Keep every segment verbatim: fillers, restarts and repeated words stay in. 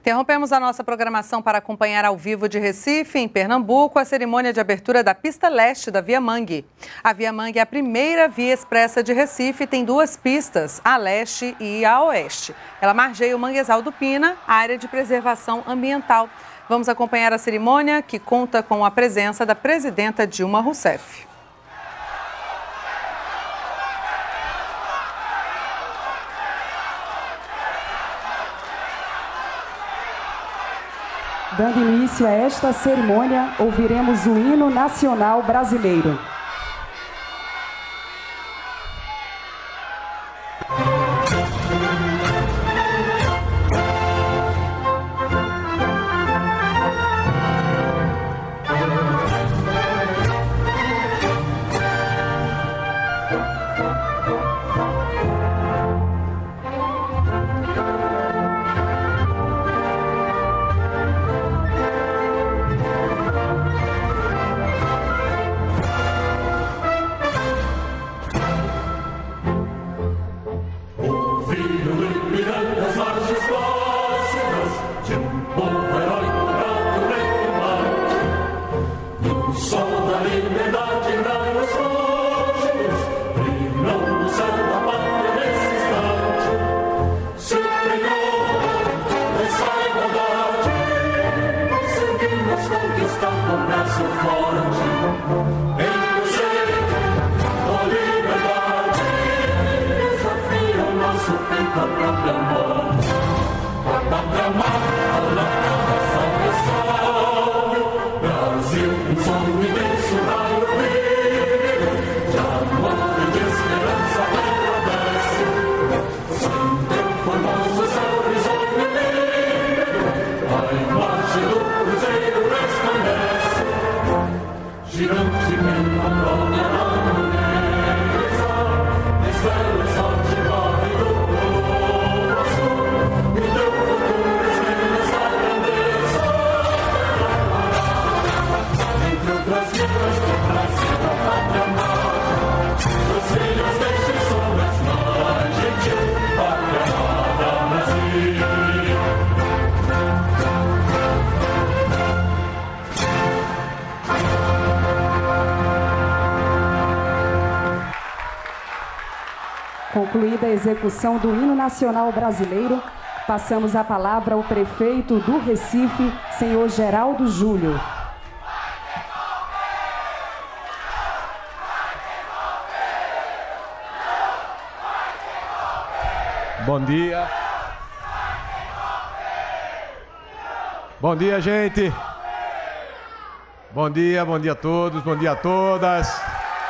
Interrompemos a nossa programação para acompanhar ao vivo de Recife, em Pernambuco, a cerimônia de abertura da pista leste da Via Mangue. A Via Mangue é a primeira via expressa de Recife e tem duas pistas, a leste e a oeste. Ela margeia o Manguezal do Pina, área de preservação ambiental. Vamos acompanhar a cerimônia, que conta com a presença da presidenta Dilma Rousseff. Dando início a esta cerimônia, ouviremos o hino nacional brasileiro. Concluída a execução do hino nacional brasileiro, passamos a palavra ao prefeito do Recife, senhor Geraldo Júlio. Bom dia. Bom dia, gente. Bom dia, bom dia a todos, bom dia a todas.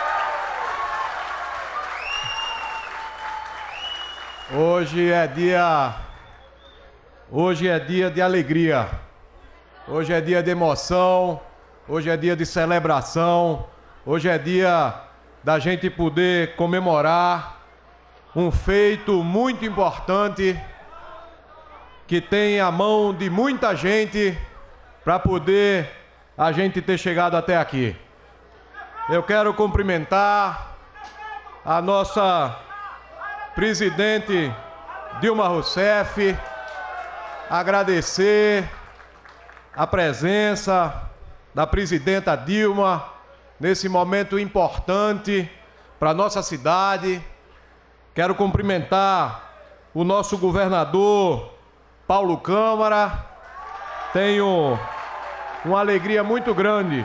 Hoje é dia, hoje é dia de alegria, hoje é dia de emoção, hoje é dia de celebração, hoje é dia da gente poder comemorar um feito muito importante que tem a mão de muita gente para poder a gente ter chegado até aqui. Eu quero cumprimentar a nossa presidente Dilma Rousseff, agradecer a presença da presidenta Dilma nesse momento importante para a nossa cidade. Quero cumprimentar o nosso governador Paulo Câmara. Tenho uma alegria muito grande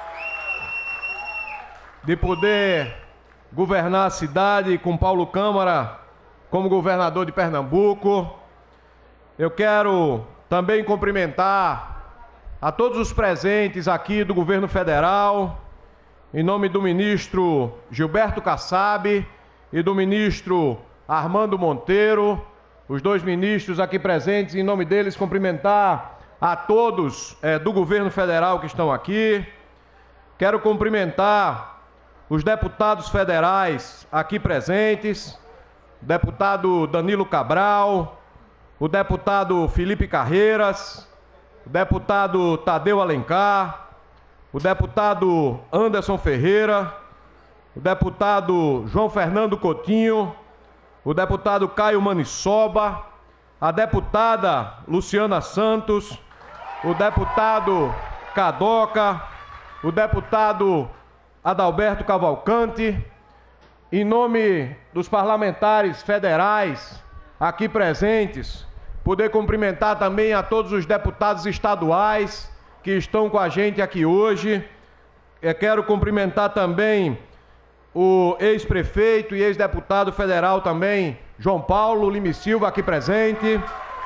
de poder governar a cidade com Paulo Câmara como governador de Pernambuco. Eu quero também cumprimentar a todos os presentes aqui do governo federal, em nome do ministro Gilberto Kassab e do ministro Armando Monteiro, os dois ministros aqui presentes, em nome deles cumprimentar a todos é, do governo federal que estão aqui. Quero cumprimentar os deputados federais aqui presentes, o deputado Danilo Cabral, o deputado Felipe Carreiras, o deputado Tadeu Alencar, o deputado Anderson Ferreira, o deputado João Fernando Coutinho, o deputado Caio Manissoba a deputada Luciana Santos, o deputado Cadoca, o deputado Adalberto Cavalcante, em nome dos parlamentares federais aqui presentes, poder cumprimentar também a todos os deputados estaduais que estão com a gente aqui hoje. Eu quero cumprimentar também o ex-prefeito e ex-deputado federal também, João Paulo Lime Silva, aqui presente.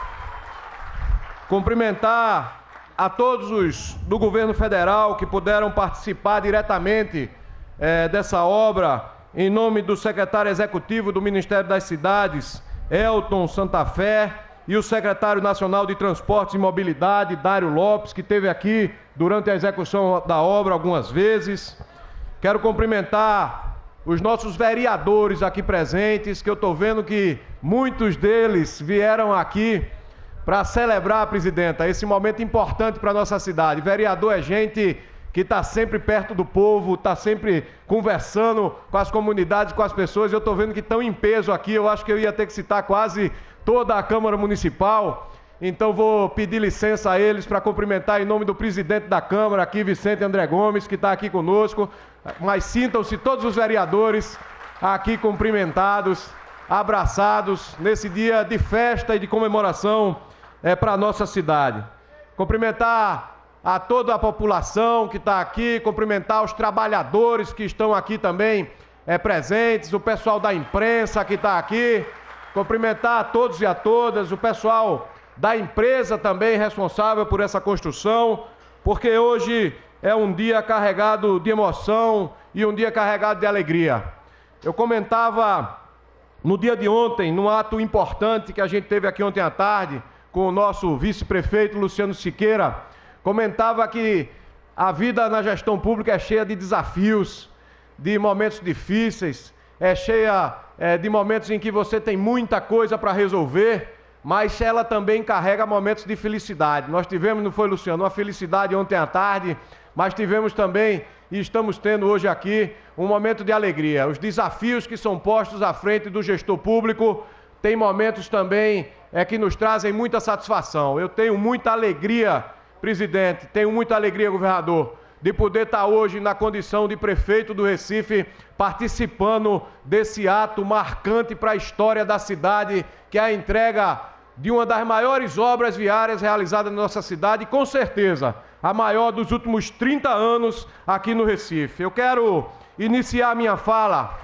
Cumprimentar a todos os do governo federal que puderam participar diretamente eh, dessa obra, em nome do secretário executivo do Ministério das Cidades, Elton Santa Fé, e o secretário nacional de Transportes e Mobilidade, Dário Lopes, que esteve aqui durante a execução da obra algumas vezes. Quero cumprimentar os nossos vereadores aqui presentes, que eu estou vendo que muitos deles vieram aqui para celebrar, presidenta, esse momento importante para a nossa cidade. Vereador é gente que está sempre perto do povo, está sempre conversando com as comunidades, com as pessoas. Eu estou vendo que estão em peso aqui, eu acho que eu ia ter que citar quase toda a Câmara Municipal. Então vou pedir licença a eles para cumprimentar em nome do presidente da Câmara aqui, Vicente André Gomes, que está aqui conosco. Mas sintam-se todos os vereadores aqui cumprimentados, abraçados, nesse dia de festa e de comemoração é, para a nossa cidade. Cumprimentar a toda a população que está aqui, cumprimentar os trabalhadores que estão aqui também é, presentes, o pessoal da imprensa que está aqui, cumprimentar a todos e a todas, o pessoal da empresa também responsável por essa construção, porque hoje é um dia carregado de emoção e um dia carregado de alegria. Eu comentava no dia de ontem, num ato importante que a gente teve aqui ontem à tarde, com o nosso vice-prefeito Luciano Siqueira, comentava que a vida na gestão pública é cheia de desafios, de momentos difíceis, é cheia é, de momentos em que você tem muita coisa para resolver, mas ela também carrega momentos de felicidade. Nós tivemos, não foi, Luciano, uma felicidade ontem à tarde, mas tivemos também, e estamos tendo hoje aqui, um momento de alegria. Os desafios que são postos à frente do gestor público tem momentos também é, que nos trazem muita satisfação. Eu tenho muita alegria, presidente, tenho muita alegria, governador, de poder estar hoje na condição de prefeito do Recife, participando desse ato marcante para a história da cidade, que é a entrega de uma das maiores obras viárias realizadas na nossa cidade, e com certeza a maior dos últimos trinta anos aqui no Recife. Eu quero iniciar a minha fala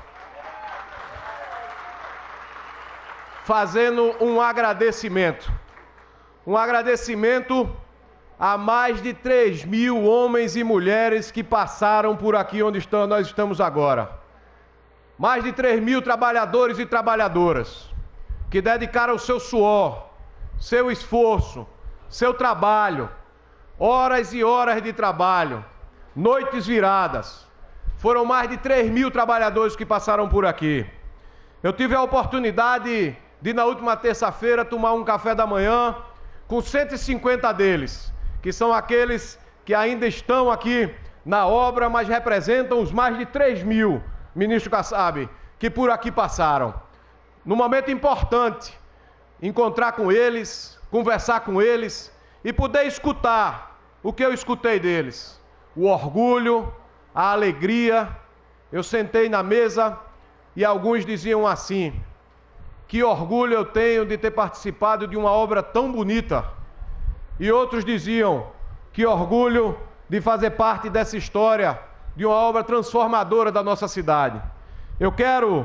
fazendo um agradecimento. Um agradecimento a mais de três mil homens e mulheres que passaram por aqui onde estamos, nós estamos agora. Mais de três mil trabalhadores e trabalhadoras que dedicaram o seu suor, seu esforço, seu trabalho, horas e horas de trabalho, noites viradas. Foram mais de três mil trabalhadores que passaram por aqui. Eu tive a oportunidade de, na última terça-feira, tomar um café da manhã com cento e cinquenta deles, que são aqueles que ainda estão aqui na obra, mas representam os mais de três mil, ministro Kassab, que por aqui passaram. Num momento importante, encontrar com eles, conversar com eles e poder escutar o que eu escutei deles. O orgulho, a alegria. Eu sentei na mesa e alguns diziam assim: que orgulho eu tenho de ter participado de uma obra tão bonita. E outros diziam: que orgulho de fazer parte dessa história, de uma obra transformadora da nossa cidade. Eu quero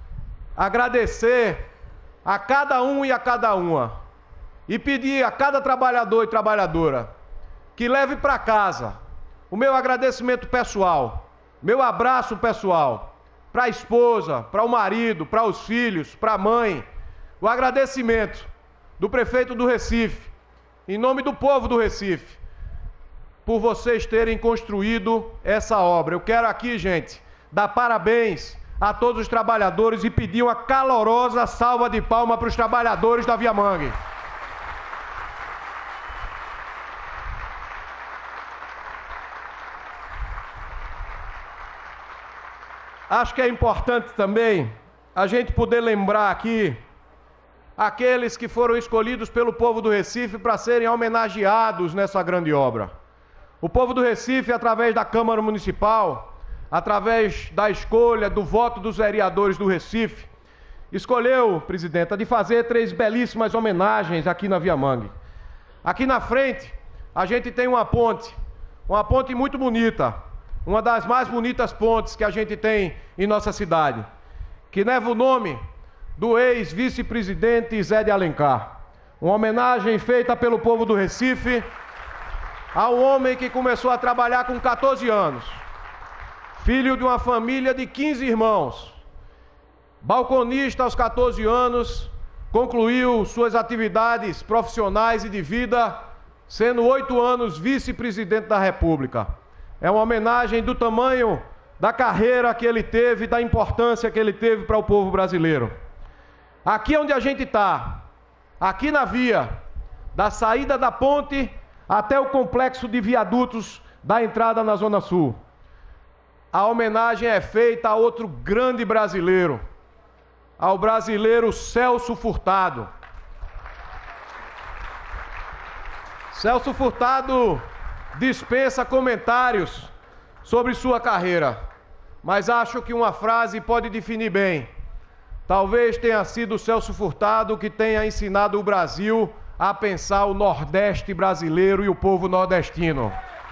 agradecer a cada um e a cada uma e pedir a cada trabalhador e trabalhadora que leve para casa o meu agradecimento pessoal, meu abraço pessoal, para a esposa, para o marido, para os filhos, para a mãe, o agradecimento do prefeito do Recife, em nome do povo do Recife, por vocês terem construído essa obra. Eu quero aqui, gente, dar parabéns a todos os trabalhadores e pedir uma calorosa salva de palmas para os trabalhadores da Viamangue. Acho que é importante também a gente poder lembrar aqui aqueles que foram escolhidos pelo povo do Recife para serem homenageados nessa grande obra. O povo do Recife, através da Câmara Municipal, através da escolha do voto dos vereadores do Recife, escolheu, presidenta, de fazer três belíssimas homenagens aqui na Viamangue. Aqui na frente, a gente tem uma ponte, uma ponte muito bonita, uma das mais bonitas pontes que a gente tem em nossa cidade, que leva o nome do ex-vice-presidente Zé de Alencar. Uma homenagem feita pelo povo do Recife a um homem que começou a trabalhar com quatorze anos, filho de uma família de quinze irmãos, balconista aos quatorze anos, concluiu suas atividades profissionais e de vida, sendo oito anos vice-presidente da República. É uma homenagem do tamanho da carreira que ele teve, da importância que ele teve para o povo brasileiro. Aqui onde a gente está, aqui na via, da saída da ponte até o complexo de viadutos da entrada na Zona Sul, a homenagem é feita a outro grande brasileiro, ao brasileiro Celso Furtado. Celso Furtado dispensa comentários sobre sua carreira, mas acho que uma frase pode definir bem. Talvez tenha sido o Celso Furtado que tenha ensinado o Brasil a pensar o Nordeste brasileiro e o povo nordestino.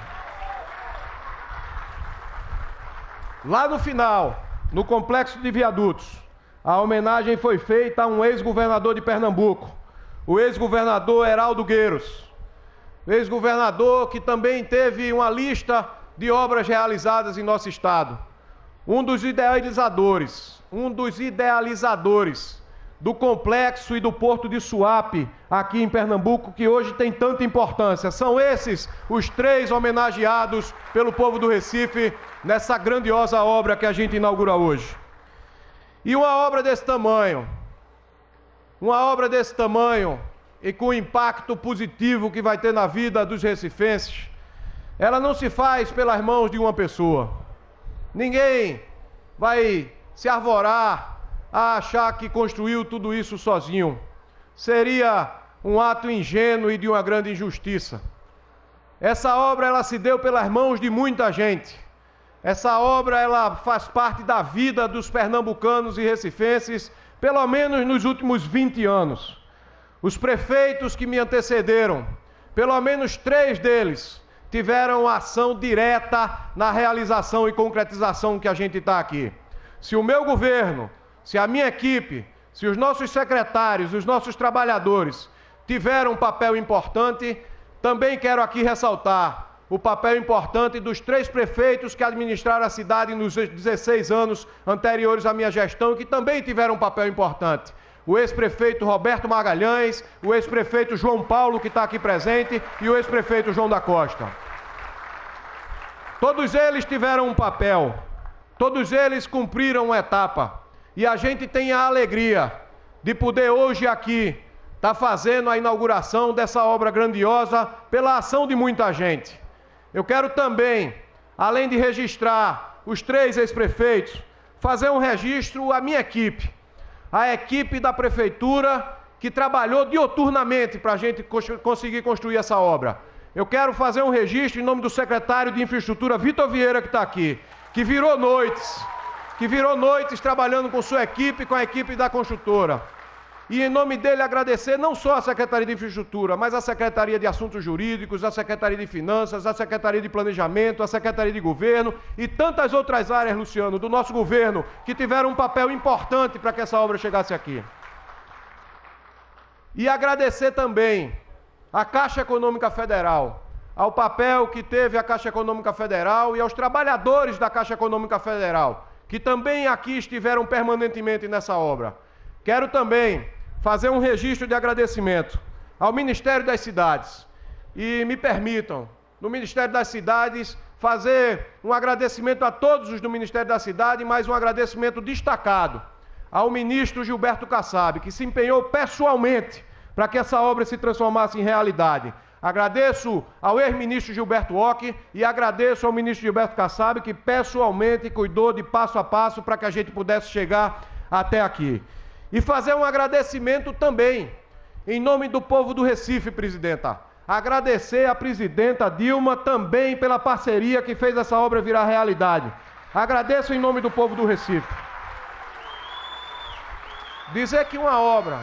Lá no final, no complexo de viadutos, a homenagem foi feita a um ex-governador de Pernambuco, o ex-governador Heraldo Gueiros, ex-governador que também teve uma lista de obras realizadas em nosso estado. Um dos idealizadores, um dos idealizadores do complexo e do Porto de Suape, aqui em Pernambuco, que hoje tem tanta importância. São esses os três homenageados pelo povo do Recife nessa grandiosa obra que a gente inaugura hoje. E uma obra desse tamanho, uma obra desse tamanho e com o impacto positivo que vai ter na vida dos recifenses, ela não se faz pelas mãos de uma pessoa. Ninguém vai se arvorar a achar que construiu tudo isso sozinho. Seria um ato ingênuo e de uma grande injustiça. Essa obra ela se deu pelas mãos de muita gente. Essa obra ela faz parte da vida dos pernambucanos e recifenses, pelo menos nos últimos vinte anos. Os prefeitos que me antecederam, pelo menos três deles, tiveram ação direta na realização e concretização que a gente está aqui. Se o meu governo, se a minha equipe, se os nossos secretários, os nossos trabalhadores tiveram um papel importante, também quero aqui ressaltar o papel importante dos três prefeitos que administraram a cidade nos dezesseis anos anteriores à minha gestão, que também tiveram um papel importante. O ex-prefeito Roberto Magalhães, o ex-prefeito João Paulo, que está aqui presente, e o ex-prefeito João da Costa. Todos eles tiveram um papel, todos eles cumpriram uma etapa. E a gente tem a alegria de poder hoje aqui estar fazendo a inauguração dessa obra grandiosa pela ação de muita gente. Eu quero também, além de registrar os três ex-prefeitos, fazer um registro à minha equipe, a equipe da prefeitura que trabalhou dioturnamente para a gente conseguir construir essa obra. Eu quero fazer um registro em nome do secretário de Infraestrutura, Vitor Vieira, que está aqui, que virou noites, que virou noites trabalhando com sua equipe, com a equipe da construtora. E em nome dele agradecer não só a Secretaria de Infraestrutura, mas a Secretaria de Assuntos Jurídicos, a Secretaria de Finanças, a Secretaria de Planejamento, a Secretaria de Governo e tantas outras áreas, Luciano, do nosso governo, que tiveram um papel importante para que essa obra chegasse aqui. E agradecer também à Caixa Econômica Federal, ao papel que teve a Caixa Econômica Federal e aos trabalhadores da Caixa Econômica Federal, que também aqui estiveram permanentemente nessa obra. Quero também fazer um registro de agradecimento ao Ministério das Cidades. E me permitam, no Ministério das Cidades, fazer um agradecimento a todos os do Ministério da Cidade, mas um agradecimento destacado ao ministro Gilberto Kassab, que se empenhou pessoalmente para que essa obra se transformasse em realidade. Agradeço ao ex-ministro Gilberto Ock e agradeço ao ministro Gilberto Kassab, que pessoalmente cuidou de passo a passo para que a gente pudesse chegar até aqui. E fazer um agradecimento também, em nome do povo do Recife, presidenta. Agradecer à presidenta Dilma também pela parceria que fez essa obra virar realidade. Agradeço em nome do povo do Recife. Dizer que uma obra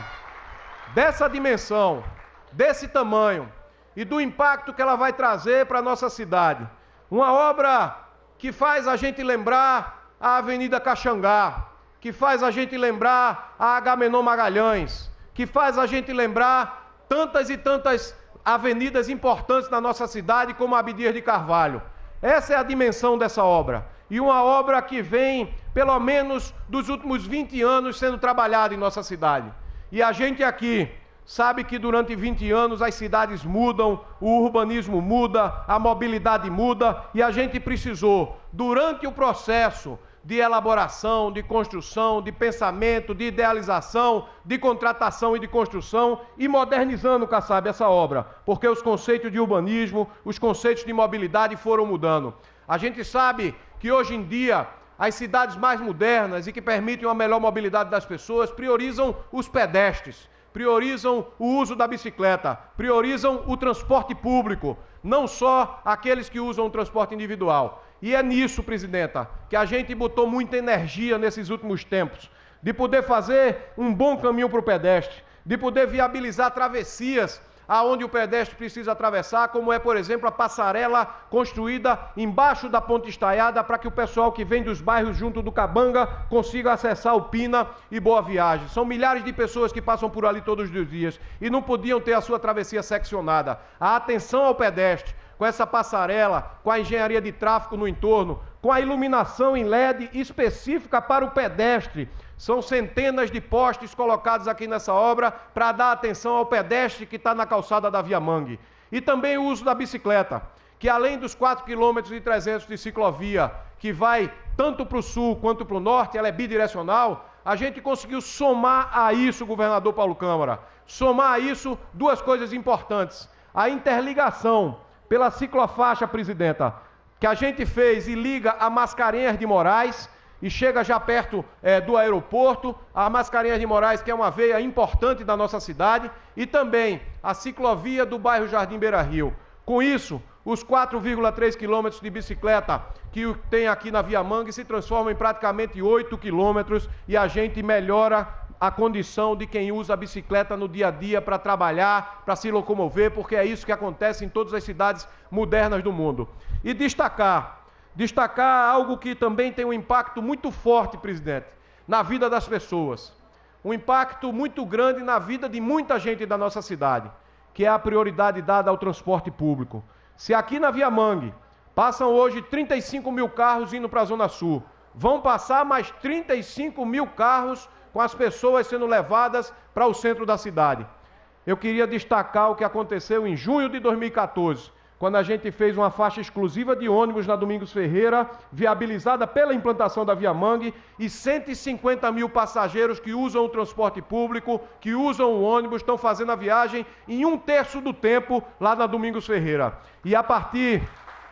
dessa dimensão, desse tamanho e do impacto que ela vai trazer para a nossa cidade, uma obra que faz a gente lembrar a Avenida Caxangá, que faz a gente lembrar a Agamenon Magalhães, que faz a gente lembrar tantas e tantas avenidas importantes na nossa cidade, como a Abdias de Carvalho. Essa é a dimensão dessa obra. E uma obra que vem, pelo menos, dos últimos vinte anos sendo trabalhada em nossa cidade. E a gente aqui sabe que durante vinte anos as cidades mudam, o urbanismo muda, a mobilidade muda, e a gente precisou, durante o processo de elaboração, de construção, de pensamento, de idealização, de contratação e de construção, e modernizando, Kassab, essa obra, porque os conceitos de urbanismo, os conceitos de mobilidade foram mudando. A gente sabe que hoje em dia as cidades mais modernas e que permitem uma melhor mobilidade das pessoas priorizam os pedestres, priorizam o uso da bicicleta, priorizam o transporte público, não só aqueles que usam o transporte individual. E é nisso, presidenta, que a gente botou muita energia nesses últimos tempos, de poder fazer um bom caminho para o pedestre, de poder viabilizar travessias aonde o pedestre precisa atravessar, como é, por exemplo, a passarela construída embaixo da ponte estaiada para que o pessoal que vem dos bairros junto do Cabanga consiga acessar o Pina e Boa Viagem. São milhares de pessoas que passam por ali todos os dias e não podiam ter a sua travessia seccionada. A atenção ao pedestre, com essa passarela, com a engenharia de tráfego no entorno, com a iluminação em L E D específica para o pedestre. São centenas de postes colocados aqui nessa obra para dar atenção ao pedestre que está na calçada da Viamangue. E também o uso da bicicleta, que além dos quatro quilômetros e trezentos de ciclovia, que vai tanto para o sul quanto para o norte, ela é bidirecional, a gente conseguiu somar a isso, governador Paulo Câmara, somar a isso duas coisas importantes. A interligação pela ciclofaixa, presidenta, que a gente fez e liga a Mascarenhas de Moraes, e chega já perto é, do aeroporto, a Mascarenhas de Moraes, que é uma veia importante da nossa cidade, e também a ciclovia do bairro Jardim Beira Rio. Com isso, os quatro vírgula três quilômetros de bicicleta que tem aqui na Viamangue se transformam em praticamente oito quilômetros e a gente melhora a condição de quem usa a bicicleta no dia a dia para trabalhar, para se locomover, porque é isso que acontece em todas as cidades modernas do mundo. E destacar... Destacar algo que também tem um impacto muito forte, presidente, na vida das pessoas. Um impacto muito grande na vida de muita gente da nossa cidade, que é a prioridade dada ao transporte público. Se aqui na Viamangue passam hoje trinta e cinco mil carros indo para a Zona Sul, vão passar mais trinta e cinco mil carros com as pessoas sendo levadas para o centro da cidade. Eu queria destacar o que aconteceu em junho de dois mil e quatorze, quando a gente fez uma faixa exclusiva de ônibus na Domingos Ferreira, viabilizada pela implantação da Viamangue, e cento e cinquenta mil passageiros que usam o transporte público, que usam o ônibus, estão fazendo a viagem em um terço do tempo lá na Domingos Ferreira. E a partir,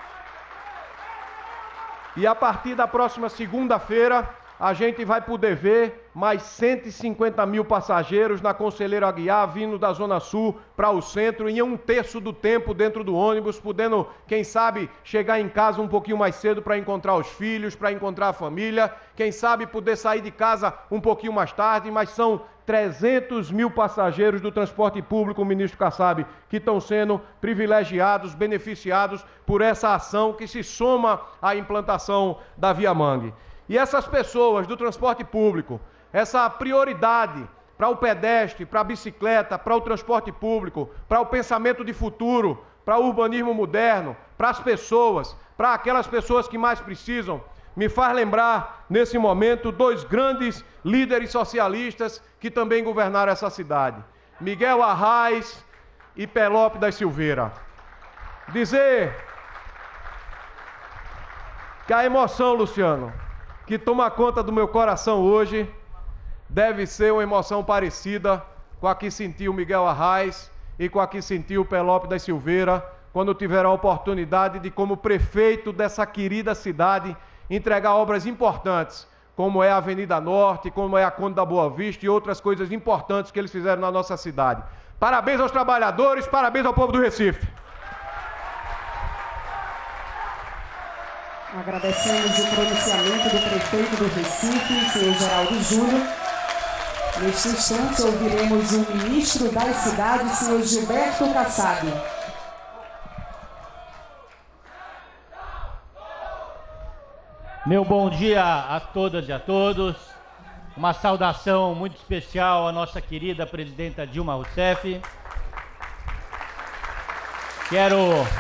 e a partir da próxima segunda-feira, a gente vai poder ver mais cento e cinquenta mil passageiros na Conselheiro Aguiar vindo da Zona Sul para o centro em um terço do tempo dentro do ônibus, podendo, quem sabe, chegar em casa um pouquinho mais cedo para encontrar os filhos, para encontrar a família, quem sabe poder sair de casa um pouquinho mais tarde, mas são trezentos mil passageiros do transporte público, ministro Kassab, que estão sendo privilegiados, beneficiados por essa ação que se soma à implantação da Viamangue. E essas pessoas do transporte público, essa prioridade para o pedestre, para a bicicleta, para o transporte público, para o pensamento de futuro, para o urbanismo moderno, para as pessoas, para aquelas pessoas que mais precisam, me faz lembrar, nesse momento, dois grandes líderes socialistas que também governaram essa cidade, Miguel Arraes e Pelópio da Silveira. Dizer que a emoção, Luciano, que toma conta do meu coração hoje, deve ser uma emoção parecida com a que sentiu Miguel Arraes e com a que sentiu Pelópio da Silveira, quando tiveram a oportunidade de, como prefeito dessa querida cidade, entregar obras importantes, como é a Avenida Norte, como é a Conde da Boa Vista e outras coisas importantes que eles fizeram na nossa cidade. Parabéns aos trabalhadores, parabéns ao povo do Recife. Agradecemos o pronunciamento do prefeito do Recife, senhor Geraldo Júlio. Neste instante, ouviremos o ministro das cidades, senhor Gilberto Kassab. Meu bom dia a todas e a todos. Uma saudação muito especial à nossa querida presidenta Dilma Rousseff. Quero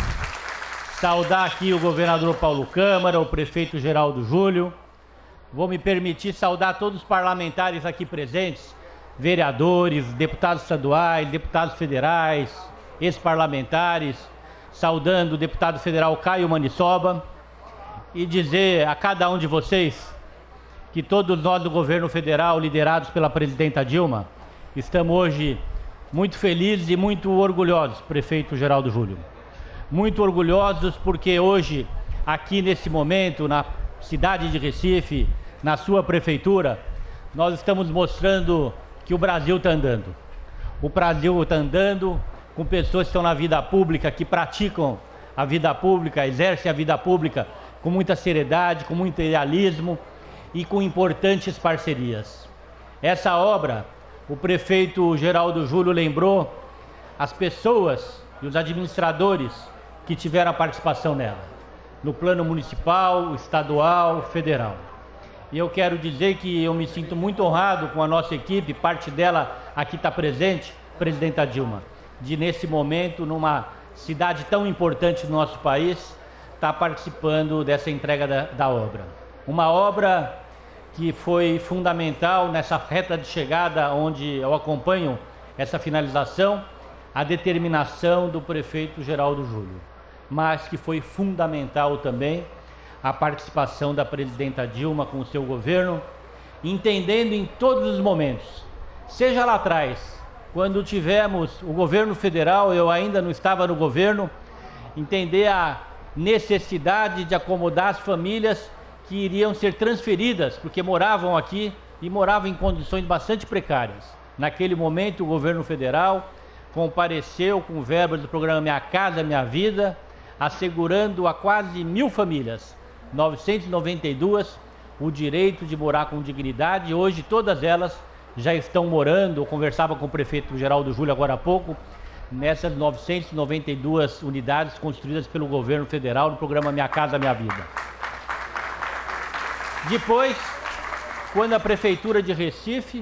saudar aqui o governador Paulo Câmara, o prefeito Geraldo Júlio. Vou me permitir saudar todos os parlamentares aqui presentes, vereadores, deputados estaduais, deputados federais, ex-parlamentares, saudando o deputado federal Caio Manissoba e dizer a cada um de vocês que todos nós do governo federal, liderados pela presidenta Dilma, estamos hoje muito felizes e muito orgulhosos, prefeito Geraldo Júlio. Muito orgulhosos porque hoje, aqui nesse momento, na cidade de Recife, na sua prefeitura, nós estamos mostrando que o Brasil está andando. O Brasil está andando com pessoas que estão na vida pública, que praticam a vida pública, exercem a vida pública com muita seriedade, com muito idealismo e com importantes parcerias. Essa obra, o prefeito Geraldo Júlio lembrou as pessoas e os administradores que tiveram a participação nela, no plano municipal, estadual, federal. E eu quero dizer que eu me sinto muito honrado com a nossa equipe, parte dela aqui está presente, presidenta Dilma, de nesse momento, numa cidade tão importante do nosso país, estar participando dessa entrega da, da obra. Uma obra que foi fundamental nessa reta de chegada, onde eu acompanho essa finalização, a determinação do prefeito Geraldo Júlio, mas que foi fundamental também a participação da presidenta Dilma com o seu governo, entendendo em todos os momentos, seja lá atrás, quando tivemos o governo federal, eu ainda não estava no governo, entender a necessidade de acomodar as famílias que iriam ser transferidas, porque moravam aqui e moravam em condições bastante precárias. Naquele momento, o governo federal compareceu com verbas do programa Minha Casa Minha Vida, assegurando a quase mil famílias, novecentas e noventa e duas, o direito de morar com dignidade. Hoje, todas elas já estão morando. Eu conversava com o prefeito Geraldo Júlio agora há pouco, nessas novecentas e noventa e duas unidades construídas pelo governo federal no programa Minha Casa Minha Vida. Depois, quando a prefeitura de Recife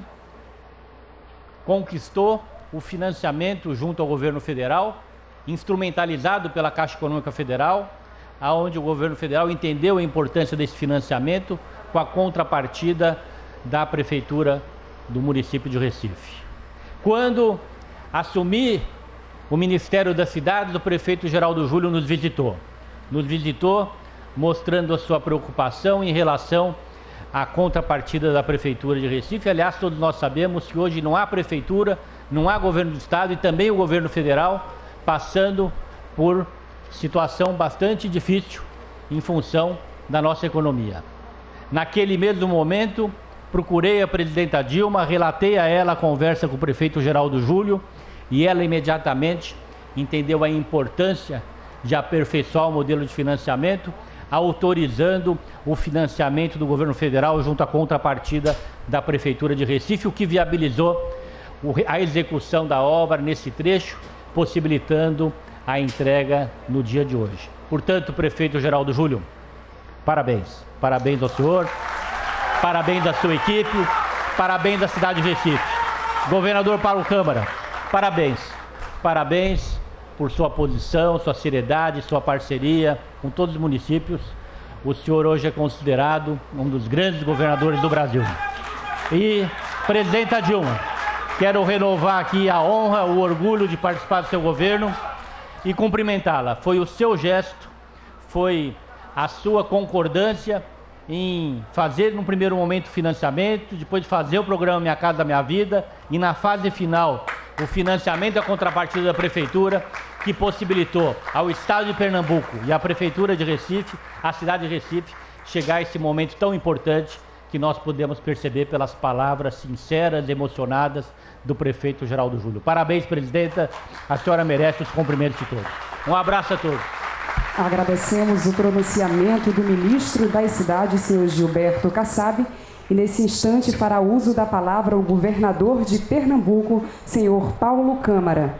conquistou o financiamento junto ao governo federal, instrumentalizado pela Caixa Econômica Federal, aonde o governo federal entendeu a importância desse financiamento com a contrapartida da prefeitura do município de Recife. Quando assumi o Ministério das Cidades, o prefeito Geraldo Júlio nos visitou. Nos visitou mostrando a sua preocupação em relação à contrapartida da prefeitura de Recife. Aliás, todos nós sabemos que hoje não há prefeitura, não há governo do estado e também o governo federal passando por situação bastante difícil em função da nossa economia. Naquele mesmo momento, procurei a presidenta Dilma, relatei a ela a conversa com o prefeito Geraldo Júlio e ela imediatamente entendeu a importância de aperfeiçoar o modelo de financiamento, autorizando o financiamento do governo federal junto à contrapartida da prefeitura de Recife, o que viabilizou a execução da obra nesse trecho, possibilitando a entrega no dia de hoje. Portanto, prefeito Geraldo Júlio, parabéns. Parabéns ao senhor, parabéns à sua equipe, parabéns à cidade de Recife. Governador Paulo Câmara, parabéns. Parabéns por sua posição, sua seriedade, sua parceria com todos os municípios. O senhor hoje é considerado um dos grandes governadores do Brasil. E, presidenta Dilma, quero renovar aqui a honra, o orgulho de participar do seu governo e cumprimentá-la. Foi o seu gesto, foi a sua concordância em fazer no primeiro momento financiamento, depois de fazer o programa Minha Casa Minha Vida e na fase final o financiamento e a contrapartida da prefeitura, que possibilitou ao estado de Pernambuco e à prefeitura de Recife, a cidade de Recife, chegar a esse momento tão importante que nós podemos perceber pelas palavras sinceras, emocionadas do prefeito Geraldo Júlio. Parabéns, presidenta, a senhora merece os cumprimentos de todos. Um abraço a todos. Agradecemos o pronunciamento do ministro das Cidades, senhor Gilberto Kassab, e nesse instante fará uso da palavra o governador de Pernambuco, senhor Paulo Câmara.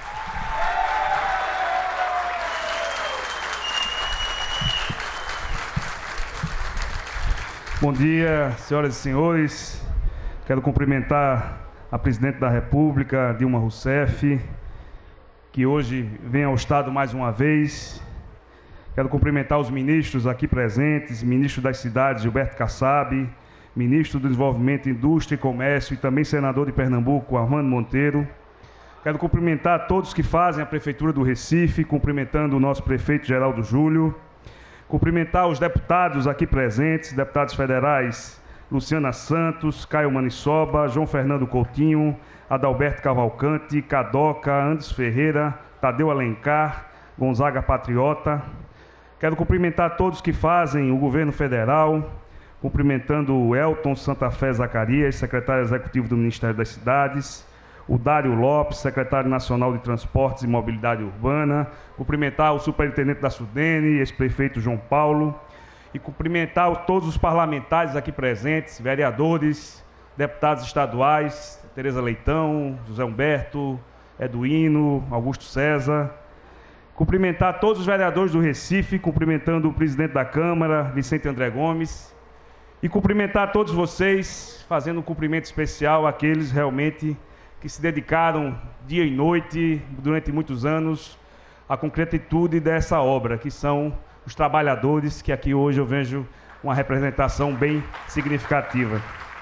Bom dia, senhoras e senhores. Quero cumprimentar a presidente da República, Dilma Rousseff, que hoje vem ao Estado mais uma vez. Quero cumprimentar os ministros aqui presentes, ministro das Cidades, Gilberto Kassab, ministro do Desenvolvimento, Indústria e Comércio e também senador de Pernambuco, Armando Monteiro. Quero cumprimentar todos que fazem a Prefeitura do Recife, cumprimentando o nosso prefeito Geraldo Júlio. Cumprimentar os deputados aqui presentes, deputados federais Luciana Santos, Caio Manissoba, João Fernando Coutinho, Adalberto Cavalcante, Cadoca, Anderson Ferreira, Tadeu Alencar, Gonzaga Patriota. Quero cumprimentar todos que fazem o governo federal, cumprimentando o Elton Santa Fé Zacarias, secretário executivo do Ministério das Cidades, o Dário Lopes, secretário nacional de Transportes e Mobilidade Urbana, cumprimentar o superintendente da Sudene, ex-prefeito João Paulo, e cumprimentar todos os parlamentares aqui presentes, vereadores, deputados estaduais, Tereza Leitão, José Humberto, Eduino, Augusto César. Cumprimentar todos os vereadores do Recife, cumprimentando o presidente da Câmara, Vicente André Gomes, e cumprimentar todos vocês, fazendo um cumprimento especial àqueles realmente que se dedicaram dia e noite, durante muitos anos, à concretitude dessa obra, que são os trabalhadores, que aqui hoje eu vejo uma representação bem significativa.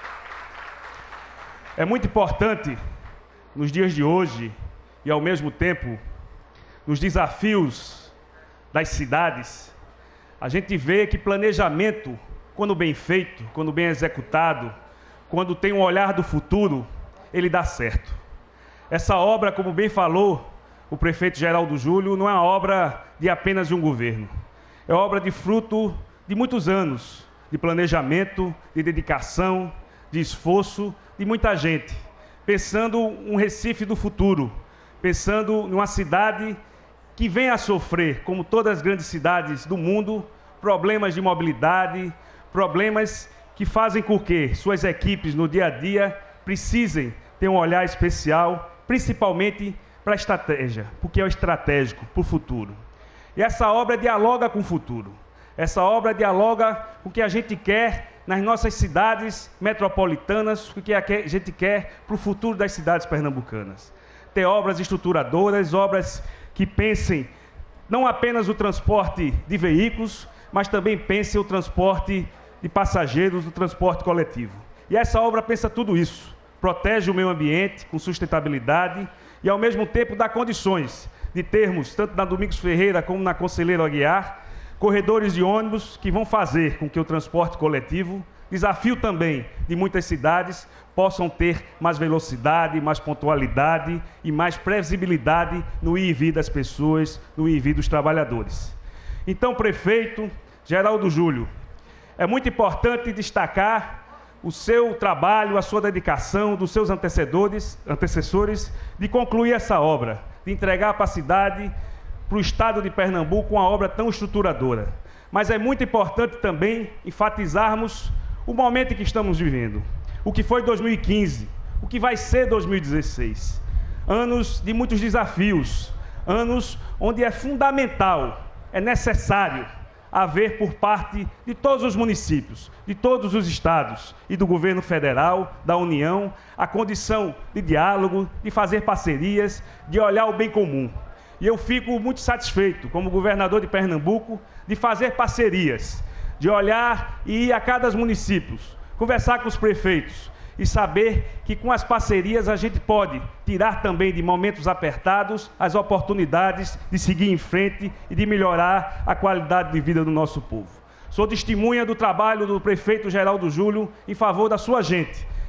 É muito importante, nos dias de hoje, e ao mesmo tempo, nos desafios das cidades, a gente vê que planejamento, quando bem feito, quando bem executado, quando tem um olhar do futuro, ele dá certo. Essa obra, como bem falou o prefeito Geraldo Júlio, não é uma obra de apenas um governo. É obra de fruto de muitos anos de planejamento, de dedicação, de esforço de muita gente, pensando um Recife do futuro, pensando numa cidade que vem a sofrer, como todas as grandes cidades do mundo, problemas de mobilidade, problemas que fazem com que suas equipes no dia a dia precisem ter um olhar especial, principalmente para a estratégia, porque é o estratégico para o futuro. E essa obra dialoga com o futuro. Essa obra dialoga com o que a gente quer nas nossas cidades metropolitanas, o que a gente quer para o futuro das cidades pernambucanas. Ter obras estruturadoras, obras que pensem não apenas o transporte de veículos, mas também pensem o transporte de passageiros, o transporte coletivo. E essa obra pensa tudo isso. Protege o meio ambiente com sustentabilidade e, ao mesmo tempo, dá condições de termos, tanto na Domingos Ferreira como na Conselheiro Aguiar, corredores de ônibus que vão fazer com que o transporte coletivo, desafio também de muitas cidades, possam ter mais velocidade, mais pontualidade e mais previsibilidade no ir e vir das pessoas, no ir e vir dos trabalhadores. Então, prefeito Geraldo Júlio, é muito importante destacar o seu trabalho, a sua dedicação dos seus antecessores, antecessores de concluir essa obra, de entregar para a cidade, para o Estado de Pernambuco, uma obra tão estruturadora. Mas é muito importante também enfatizarmos o momento em que estamos vivendo. O que foi dois mil e quinze, o que vai ser dois mil e dezesseis. Anos de muitos desafios, anos onde é fundamental, é necessário haver por parte de todos os municípios, de todos os estados e do governo federal, da União, a condição de diálogo, de fazer parcerias, de olhar o bem comum. E eu fico muito satisfeito, como governador de Pernambuco, de fazer parcerias, de olhar e ir a cada município, conversar com os prefeitos e saber que com as parcerias a gente pode tirar também de momentos apertados as oportunidades de seguir em frente e de melhorar a qualidade de vida do nosso povo. Sou testemunha do trabalho do prefeito Geraldo Júlio em favor da sua gente,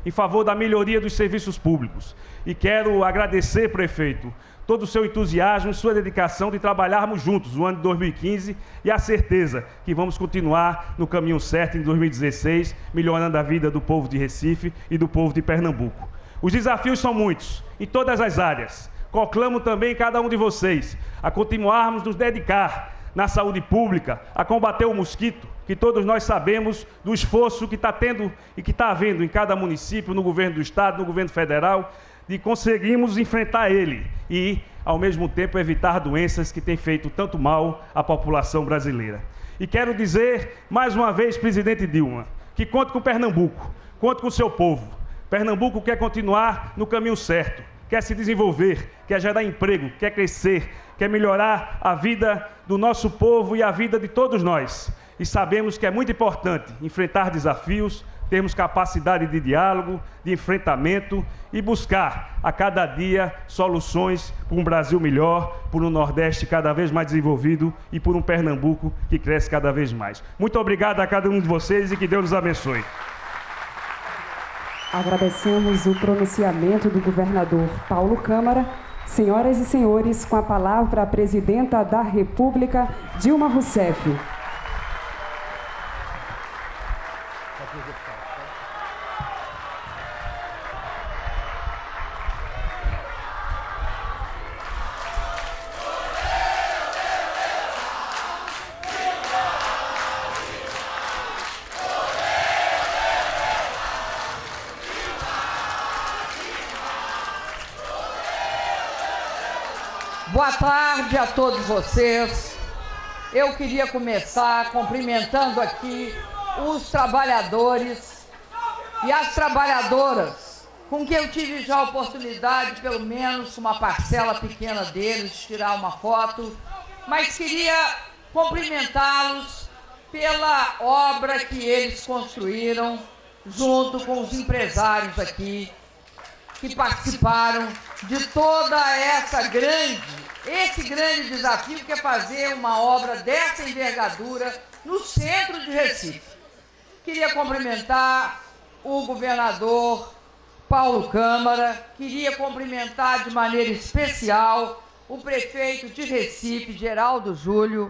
em favor da melhoria dos serviços públicos. E quero agradecer, prefeito, todo o seu entusiasmo e sua dedicação de trabalharmos juntos no ano de dois mil e quinze e a certeza que vamos continuar no caminho certo em dois mil e dezesseis, melhorando a vida do povo de Recife e do povo de Pernambuco. Os desafios são muitos, em todas as áreas. Conclamo também cada um de vocês a continuarmos nos dedicar na saúde pública, a combater o mosquito, que todos nós sabemos do esforço que está tendo e que está havendo em cada município, no governo do Estado, no governo federal, de conseguirmos enfrentar ele e, ao mesmo tempo, evitar doenças que têm feito tanto mal à população brasileira. E quero dizer, mais uma vez, presidente Dilma, que conte com Pernambuco, conte com o seu povo. Pernambuco quer continuar no caminho certo, quer se desenvolver, quer gerar emprego, quer crescer, quer melhorar a vida do nosso povo e a vida de todos nós. E sabemos que é muito importante enfrentar desafios, termos capacidade de diálogo, de enfrentamento e buscar a cada dia soluções para um Brasil melhor, por um Nordeste cada vez mais desenvolvido e por um Pernambuco que cresce cada vez mais. Muito obrigado a cada um de vocês e que Deus nos abençoe. Agradecemos o pronunciamento do governador Paulo Câmara. Senhoras e senhores, com a palavra a presidenta da República, Dilma Rousseff. Boa tarde a todos vocês. Eu queria começar cumprimentando aqui os trabalhadores e as trabalhadoras com quem eu tive já a oportunidade, pelo menos uma parcela pequena deles, de tirar uma foto, mas queria cumprimentá-los pela obra que eles construíram junto com os empresários aqui que participaram de toda essa grande, esse grande desafio que é fazer uma obra dessa envergadura no centro de Recife. Queria cumprimentar o governador Paulo Câmara, queria cumprimentar de maneira especial o prefeito de Recife, Geraldo Júlio.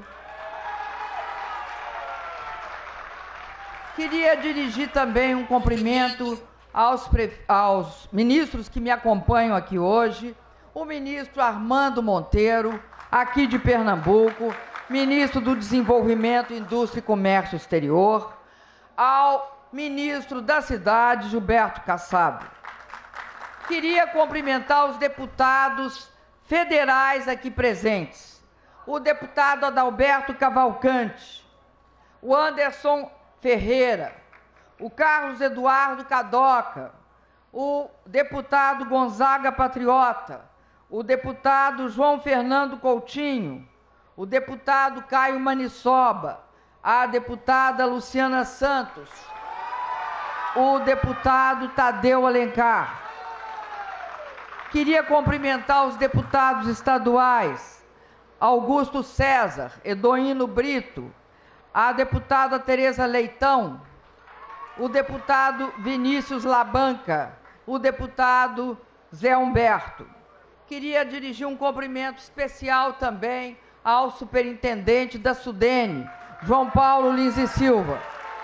Queria dirigir também um cumprimento Aos, pre... aos ministros que me acompanham aqui hoje, o ministro Armando Monteiro, aqui de Pernambuco, ministro do Desenvolvimento, Indústria e Comércio Exterior, ao ministro da Cidade, Gilberto Kassab. Queria cumprimentar os deputados federais aqui presentes, o deputado Adalberto Cavalcante, o Anderson Ferreira, o Carlos Eduardo Cadoca, o deputado Gonzaga Patriota, o deputado João Fernando Coutinho, o deputado Caio Manissoba, a deputada Luciana Santos, o deputado Tadeu Alencar. Queria cumprimentar os deputados estaduais, Augusto César, Edoíno Brito, a deputada Tereza Leitão, o deputado Vinícius Labanca, o deputado Zé Humberto. Queria dirigir um cumprimento especial também ao superintendente da Sudene, João Paulo Lins e Silva.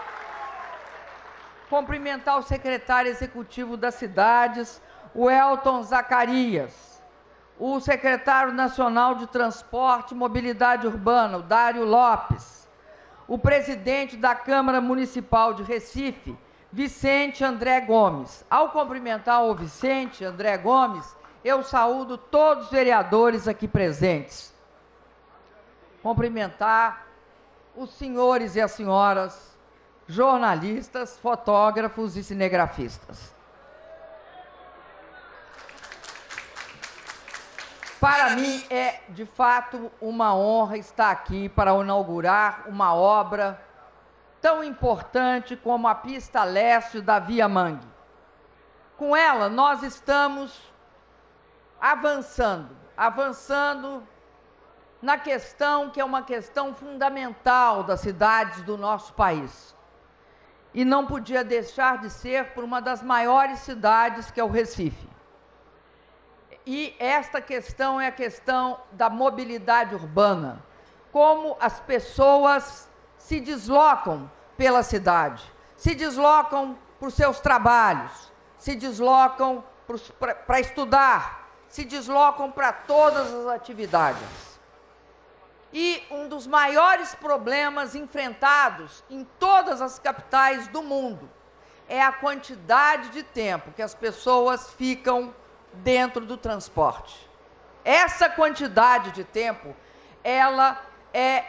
Cumprimentar o secretário executivo das cidades, o Elton Zacarias, o secretário nacional de Transporte e Mobilidade Urbana, o Dário Lopes, o presidente da Câmara Municipal de Recife, Vicente André Gomes. Ao cumprimentar o Vicente André Gomes, eu saúdo todos os vereadores aqui presentes. Cumprimentar os senhores e as senhoras jornalistas, fotógrafos e cinegrafistas. Para mim é, de fato, uma honra estar aqui para inaugurar uma obra tão importante como a pista leste da Via Mangue. Com ela, nós estamos avançando, avançando na questão que é uma questão fundamental das cidades do nosso país. e não podia deixar de ser por uma das maiores cidades, que é o Recife. E esta questão é a questão da mobilidade urbana, como as pessoas se deslocam pela cidade, se deslocam para os seus trabalhos, se deslocam para estudar, se deslocam para todas as atividades. E um dos maiores problemas enfrentados em todas as capitais do mundo é a quantidade de tempo que as pessoas ficam dentro do transporte. Essa quantidade de tempo, ela é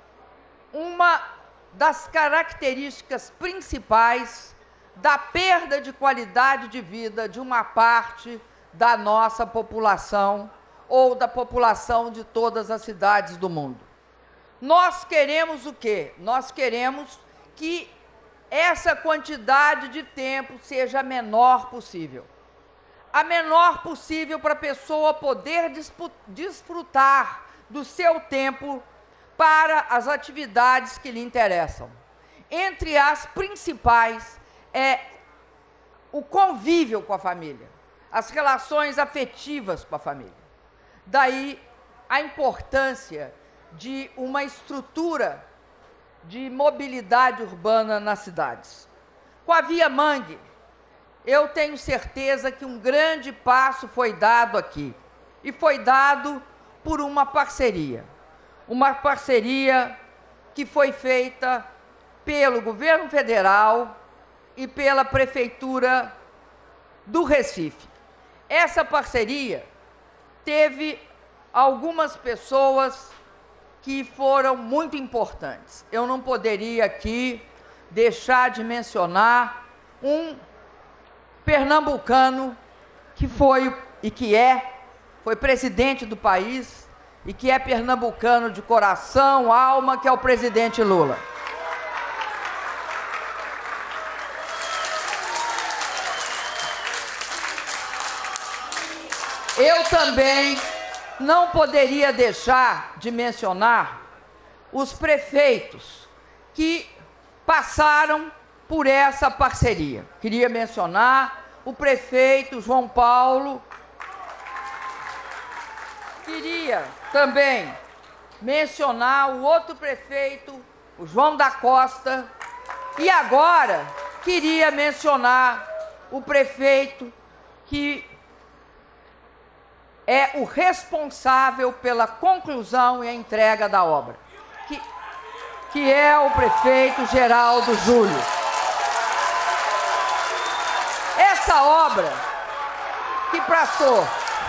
uma das características principais da perda de qualidade de vida de uma parte da nossa população ou da população de todas as cidades do mundo. Nós queremos o quê? Nós queremos que essa quantidade de tempo seja a menor possível. A menor possível para a pessoa poder desfrutar do seu tempo para as atividades que lhe interessam. Entre as principais é o convívio com a família, as relações afetivas com a família. Daí a importância de uma estrutura de mobilidade urbana nas cidades. Com a Via Mangue, eu tenho certeza que um grande passo foi dado aqui, e foi dado por uma parceria. Uma parceria que foi feita pelo governo federal e pela Prefeitura do Recife. Essa parceria teve algumas pessoas que foram muito importantes. Eu não poderia aqui deixar de mencionar um pernambucano que foi e que é, foi presidente do país e que é pernambucano de coração, alma, que é o presidente Lula. Eu também não poderia deixar de mencionar os prefeitos que passaram por essa parceria. Queria mencionar o prefeito João Paulo. Queria também mencionar o outro prefeito, o João da Costa. E agora queria mencionar o prefeito que é o responsável pela conclusão e a entrega da obra, que, que é o prefeito Geraldo Júlio. Essa obra que passou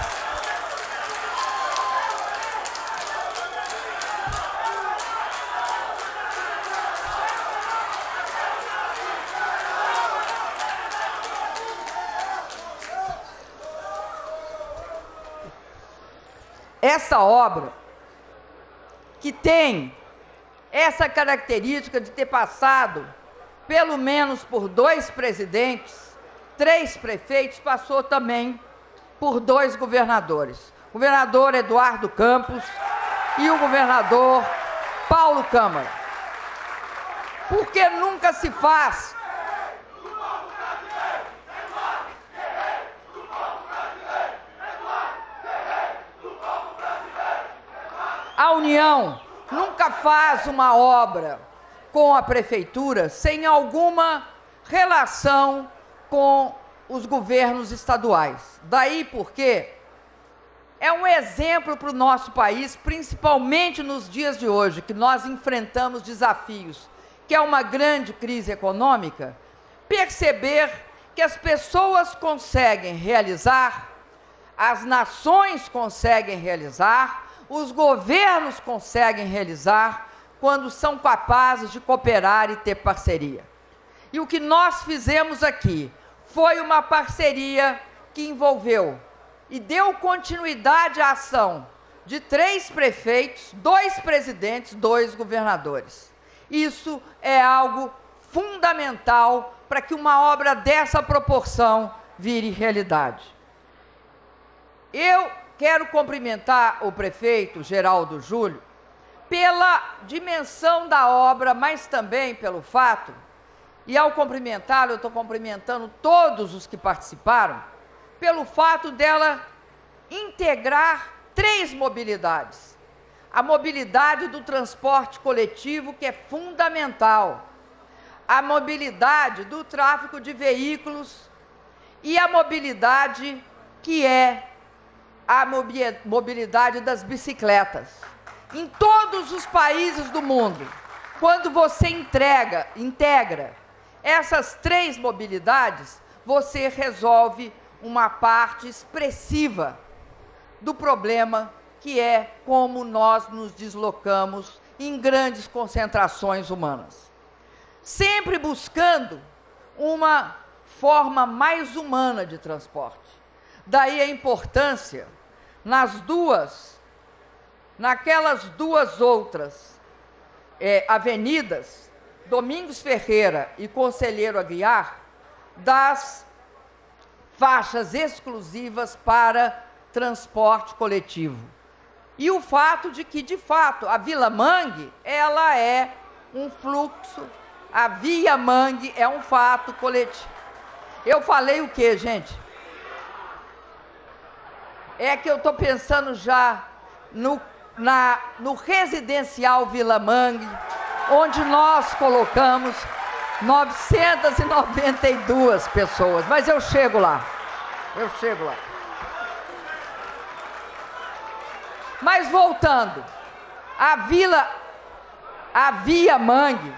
Essa obra, que tem essa característica de ter passado pelo menos por dois presidentes, três prefeitos, passou também por dois governadores. O governador Eduardo Campos e o governador Paulo Câmara. Porque nunca se faz a União nunca faz uma obra com a prefeitura sem alguma relação com os governos estaduais. Daí porque é um exemplo para o nosso país, principalmente nos dias de hoje, que nós enfrentamos desafios, que é uma grande crise econômica, perceber que as pessoas conseguem realizar, as nações conseguem realizar, os governos conseguem realizar quando são capazes de cooperar e ter parceria. E o que nós fizemos aqui foi uma parceria que envolveu e deu continuidade à ação de três prefeitos, dois presidentes, dois governadores. Isso é algo fundamental para que uma obra dessa proporção vire realidade. Eu quero cumprimentar o prefeito Geraldo Júlio pela dimensão da obra, mas também pelo fato E ao cumprimentá-la, eu estou cumprimentando todos os que participaram, pelo fato dela integrar três mobilidades. A mobilidade do transporte coletivo, que é fundamental, a mobilidade do tráfego de veículos e a mobilidade que é a mobilidade das bicicletas. Em todos os países do mundo, quando você entrega, integra essas três mobilidades, você resolve uma parte expressiva do problema, que é como nós nos deslocamos em grandes concentrações humanas. Sempre buscando uma forma mais humana de transporte. Daí a importância, nas duas, naquelas duas outras é, avenidas, Domingos Ferreira e Conselheiro Aguiar, das faixas exclusivas para transporte coletivo. E o fato de que, de fato, a Vila Mangue, ela é um fluxo, a Via Mangue é um fato coletivo. Eu falei o quê, gente? É que eu estou pensando já no, na, no residencial Vila Mangue, onde nós colocamos novecentas e noventa e duas pessoas. Mas eu chego lá, eu chego lá. Mas voltando, a Vila, a Via Mangue,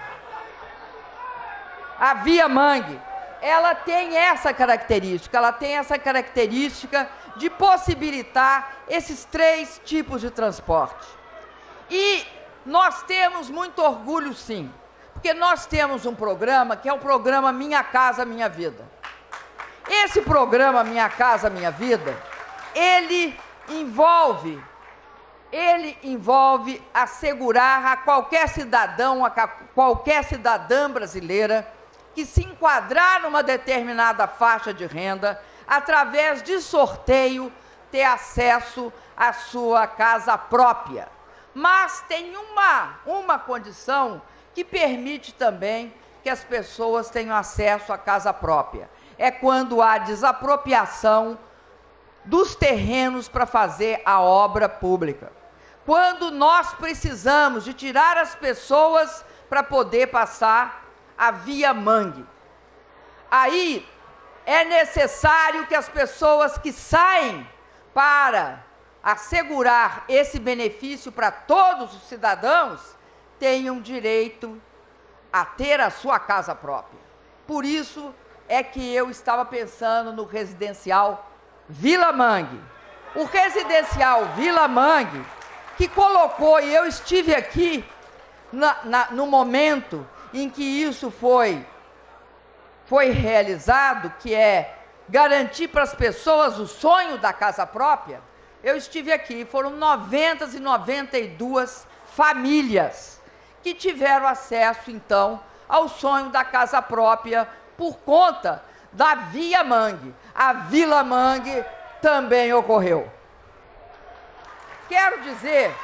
a Via Mangue, ela tem essa característica, ela tem essa característica de possibilitar esses três tipos de transporte. E nós temos muito orgulho, sim, porque nós temos um programa que é o programa Minha Casa Minha Vida. Esse programa Minha Casa Minha Vida, ele envolve... Ele envolve assegurar a qualquer cidadão, a qualquer cidadã brasileira que se enquadrar numa determinada faixa de renda, através de sorteio, ter acesso à sua casa própria. Mas tem uma, uma condição que permite também que as pessoas tenham acesso à casa própria. É quando há desapropriação dos terrenos para fazer a obra pública. Quando nós precisamos de tirar as pessoas para poder passar a Via Mangue. Aí é necessário que as pessoas que saem para assegurar esse benefício para todos os cidadãos tenham direito a ter a sua casa própria. Por isso é que eu estava pensando no residencial Vila Mangue. O residencial Vila Mangue, que colocou, e eu estive aqui na, na, no momento em que isso foi, foi realizado, que é garantir para as pessoas o sonho da casa própria. Eu estive aqui, foram novecentas e noventa e duas famílias que tiveram acesso, então, ao sonho da casa própria por conta da Via Mangue. A Vila Mangue também ocorreu. Quero dizer,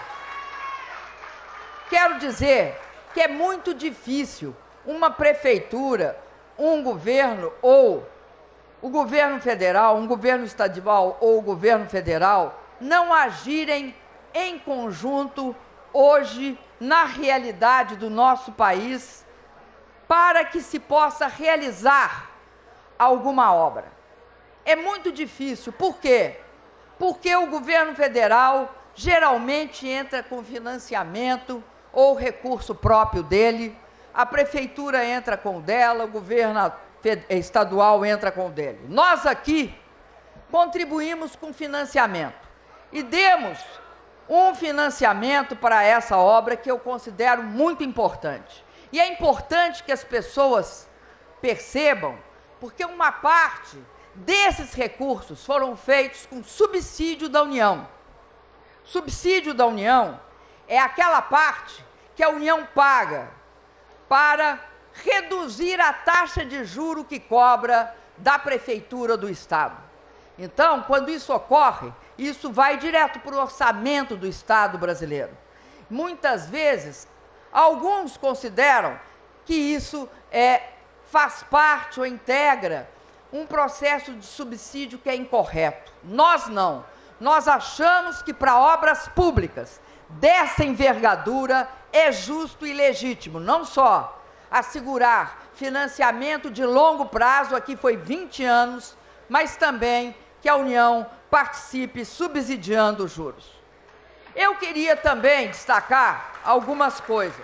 quero dizer que é muito difícil uma prefeitura, um governo ou o governo federal, um governo estadual ou o governo federal não agirem em conjunto hoje na realidade do nosso país para que se possa realizar alguma obra. É muito difícil. Por quê? Porque o governo federal geralmente entra com financiamento ou recurso próprio dele, a prefeitura entra com o dela, o governo estadual entra com o dele. Nós aqui contribuímos com financiamento e demos um financiamento para essa obra que eu considero muito importante. E é importante que as pessoas percebam, porque uma parte desses recursos foram feitos com subsídio da União. Subsídio da União é aquela parte que a União paga para reduzir a taxa de juro que cobra da prefeitura do Estado. Então, quando isso ocorre, isso vai direto para o orçamento do Estado brasileiro. Muitas vezes, alguns consideram que isso é, faz parte ou integra um processo de subsídio que é incorreto. Nós não. Nós achamos que para obras públicas dessa envergadura é justo e legítimo, não só assegurar financiamento de longo prazo, aqui foi vinte anos, mas também que a União participe subsidiando os juros. Eu queria também destacar algumas coisas.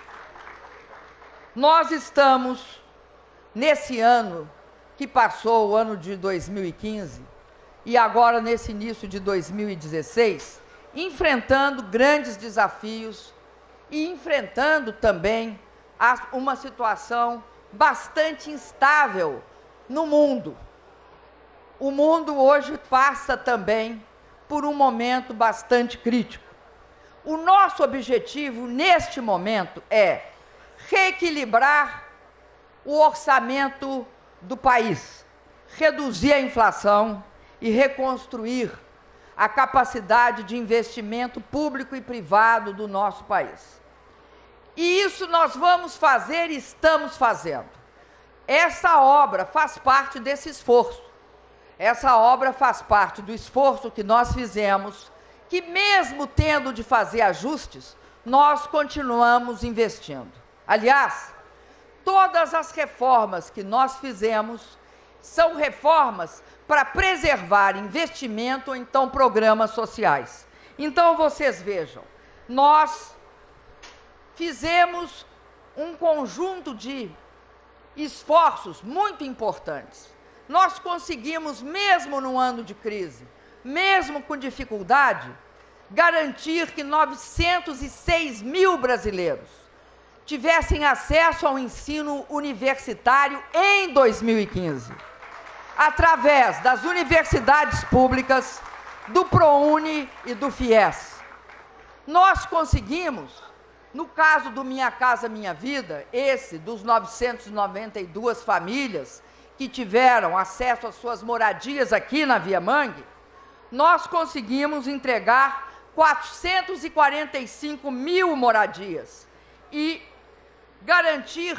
Nós estamos, nesse ano que passou, o ano de dois mil e quinze, e agora nesse início de dois mil e dezesseis, enfrentando grandes desafios e enfrentando também uma situação bastante instável no mundo. O mundo hoje passa também por um momento bastante crítico. O nosso objetivo neste momento é reequilibrar o orçamento do país, reduzir a inflação e reconstruir a capacidade de investimento público e privado do nosso país. E isso nós vamos fazer e estamos fazendo. Essa obra faz parte desse esforço. Essa obra faz parte do esforço que nós fizemos, que mesmo tendo de fazer ajustes, nós continuamos investindo. Aliás, todas as reformas que nós fizemos são reformas para preservar investimento ou então programas sociais. Então, vocês vejam, nós fizemos um conjunto de esforços muito importantes. Nós conseguimos, mesmo no ano de crise, mesmo com dificuldade, garantir que novecentos e seis mil brasileiros tivessem acesso ao ensino universitário em dois mil e quinze, através das universidades públicas, do ProUni e do FIES. Nós conseguimos, no caso do Minha Casa Minha Vida, esse dos novecentas e noventa e duas famílias que tiveram acesso às suas moradias aqui na Via Mangue, nós conseguimos entregar quatrocentos e quarenta e cinco mil moradias e garantir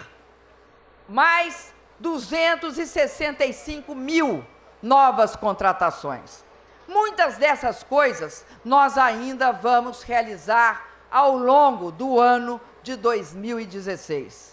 mais duzentos e sessenta e cinco mil novas contratações. Muitas dessas coisas nós ainda vamos realizar ao longo do ano de dois mil e dezesseis.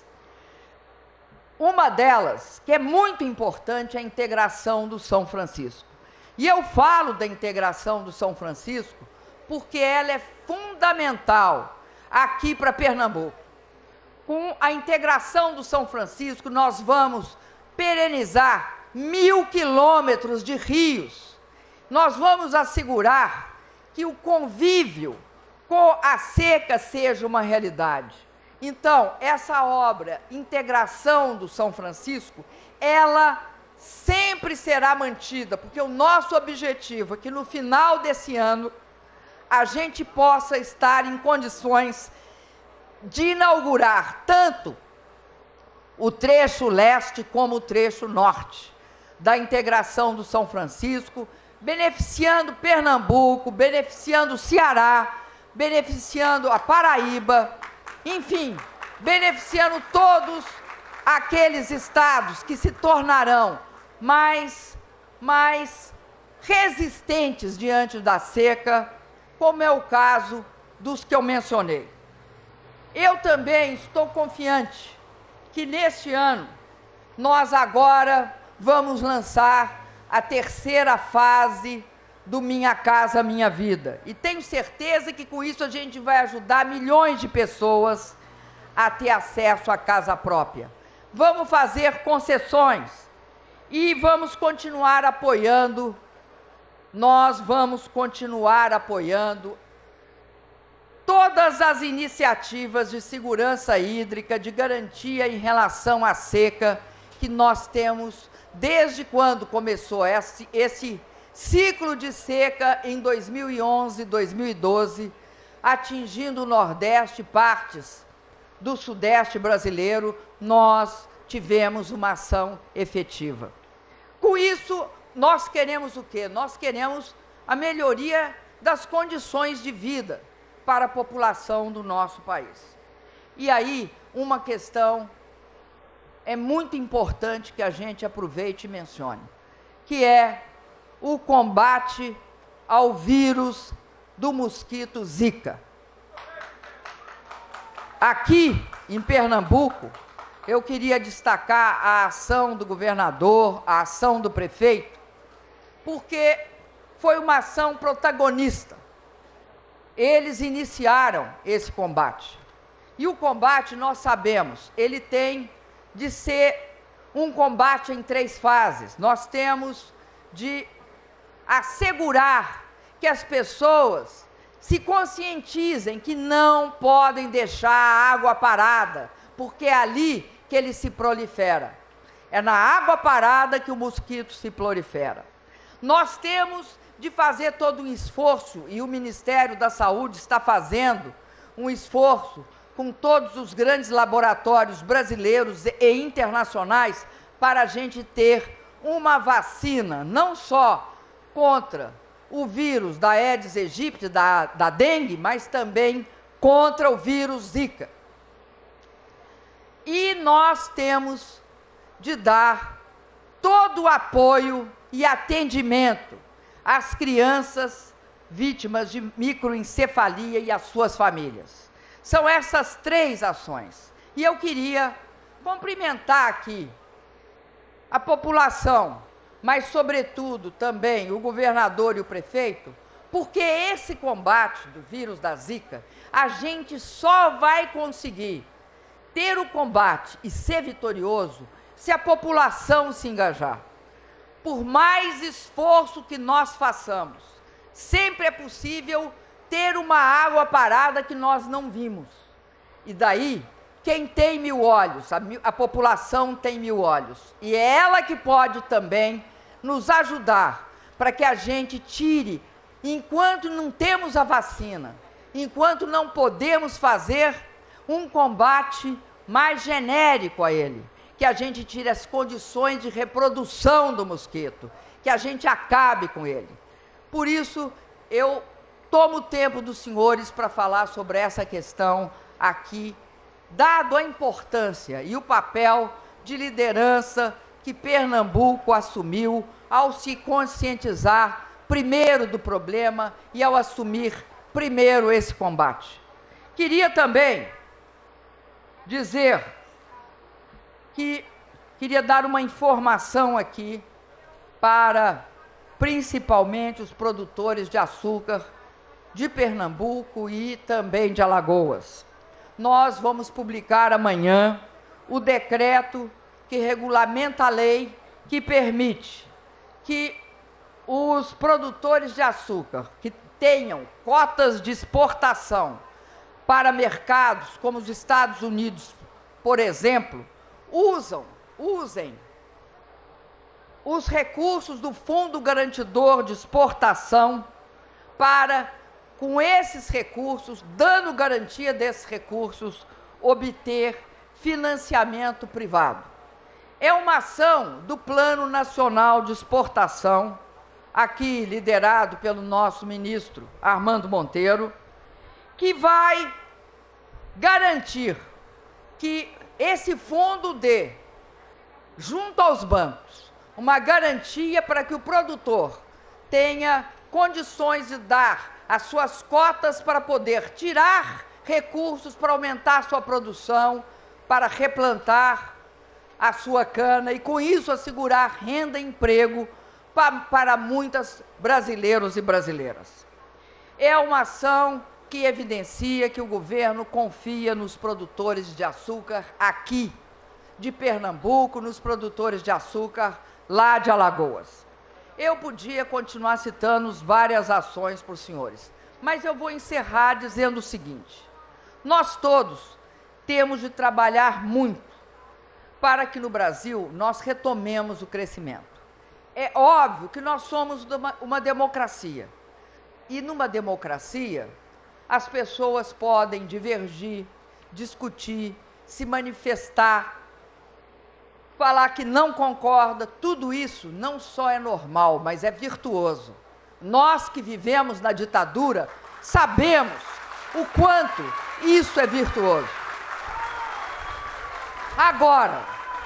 Uma delas, que é muito importante, é a integração do São Francisco. E eu falo da integração do São Francisco porque ela é fundamental aqui para Pernambuco. Com a integração do São Francisco, nós vamos perenizar mil quilômetros de rios. Nós vamos assegurar que o convívio com a seca seja uma realidade. Então, essa obra, integração do São Francisco, ela sempre será mantida, porque o nosso objetivo é que no final desse ano a gente possa estar em condições de inaugurar tanto o trecho leste como o trecho norte da integração do São Francisco, beneficiando Pernambuco, beneficiando o Ceará, beneficiando a Paraíba, enfim, beneficiando todos aqueles estados que se tornarão mais, mais resistentes diante da seca, como é o caso dos que eu mencionei. Eu também estou confiante que neste ano nós agora vamos lançar a terceira fase do Minha Casa Minha Vida. E tenho certeza que com isso a gente vai ajudar milhões de pessoas a ter acesso à casa própria. Vamos fazer concessões e vamos continuar apoiando, nós vamos continuar apoiando todas as iniciativas de segurança hídrica, de garantia em relação à seca que nós temos desde quando começou esse, esse ciclo de seca em dois mil e onze, dois mil e doze, atingindo o Nordeste, partes do Sudeste brasileiro, nós tivemos uma ação efetiva. Com isso, nós queremos o quê? Nós queremos a melhoria das condições de vida para a população do nosso país. E aí, uma questão é muito importante que a gente aproveite e mencione, que é o combate ao vírus do mosquito Zika. Aqui em Pernambuco, eu queria destacar a ação do governador, a ação do prefeito, porque foi uma ação protagonista. Eles iniciaram esse combate. E o combate, nós sabemos, ele tem de ser um combate em três fases. Nós temos de assegurar que as pessoas se conscientizem que não podem deixar a água parada, porque é ali que ele se prolifera. É na água parada que o mosquito se prolifera. Nós temos de fazer todo um esforço, e o Ministério da Saúde está fazendo um esforço com todos os grandes laboratórios brasileiros e internacionais para a gente ter uma vacina, não só contra o vírus da Aedes aegypti, da, da dengue, mas também contra o vírus Zika. E nós temos de dar todo o apoio e atendimento às crianças vítimas de microencefalia e às suas famílias. São essas três ações. E eu queria cumprimentar aqui a população, mas, sobretudo, também o governador e o prefeito, porque esse combate do vírus da Zika, a gente só vai conseguir ter o combate e ser vitorioso se a população se engajar. Por mais esforço que nós façamos, sempre é possível ter uma água parada que nós não vimos. E daí, quem tem mil olhos, a, a população tem mil olhos. E é ela que pode também nos ajudar para que a gente tire, enquanto não temos a vacina, enquanto não podemos fazer um combate mais genérico a ele, que a gente tire as condições de reprodução do mosquito, que a gente acabe com ele. Por isso, eu tomo o tempo dos senhores para falar sobre essa questão aqui, dado a importância e o papel de liderança que Pernambuco assumiu ao se conscientizar primeiro do problema e ao assumir primeiro esse combate. Queria também dizer que queria dar uma informação aqui para principalmente os produtores de açúcar de Pernambuco e também de Alagoas. Nós vamos publicar amanhã o decreto que regulamenta a lei que permite que os produtores de açúcar que tenham cotas de exportação para mercados como os Estados Unidos, por exemplo, usam, usem os recursos do Fundo Garantidor de Exportação para, com esses recursos, dando garantia desses recursos, obter financiamento privado. É uma ação do Plano Nacional de Exportação, aqui liderado pelo nosso ministro Armando Monteiro, que vai garantir que esse fundo dê, junto aos bancos, uma garantia para que o produtor tenha condições de dar as suas cotas para poder tirar recursos para aumentar a sua produção, para replantar a sua cana e, com isso, assegurar renda e emprego para, para muitos brasileiros e brasileiras. É uma ação que evidencia que o governo confia nos produtores de açúcar aqui de Pernambuco, nos produtores de açúcar lá de Alagoas. Eu podia continuar citando várias ações para os senhores, mas eu vou encerrar dizendo o seguinte: nós todos temos de trabalhar muito para que no Brasil nós retomemos o crescimento. É óbvio que nós somos uma, uma democracia, e numa democracia as pessoas podem divergir, discutir, se manifestar, falar que não concorda. Tudo isso não só é normal, mas é virtuoso. Nós que vivemos na ditadura sabemos o quanto isso é virtuoso. Agora,